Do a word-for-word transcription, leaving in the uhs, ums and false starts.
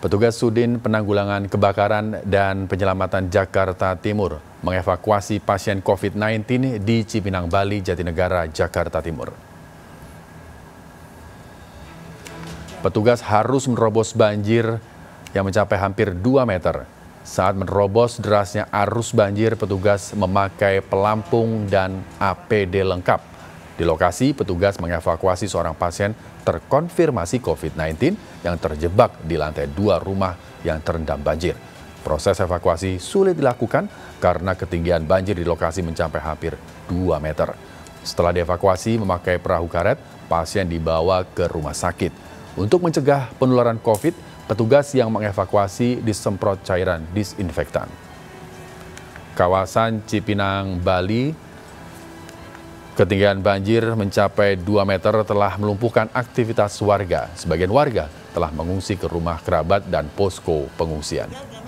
Petugas Sudin Penanggulangan Kebakaran dan Penyelamatan Jakarta Timur mengevakuasi pasien COVID sembilan belas di Cipinang Bali, Jatinegara, Jakarta Timur. Petugas harus menerobos banjir yang mencapai hampir dua meter. Saat menerobos derasnya arus banjir, petugas memakai pelampung dan A P D lengkap. Di lokasi, petugas mengevakuasi seorang pasien terkonfirmasi COVID sembilan belas yang terjebak di lantai dua rumah yang terendam banjir. Proses evakuasi sulit dilakukan karena ketinggian banjir di lokasi mencapai hampir dua meter. Setelah dievakuasi memakai perahu karet, pasien dibawa ke rumah sakit. Untuk mencegah penularan COVID, petugas yang mengevakuasi disemprot cairan disinfektan. Kawasan Cipinang, Bali, ketinggian banjir mencapai dua meter telah melumpuhkan aktivitas warga. Sebagian warga telah mengungsi ke rumah kerabat dan posko pengungsian.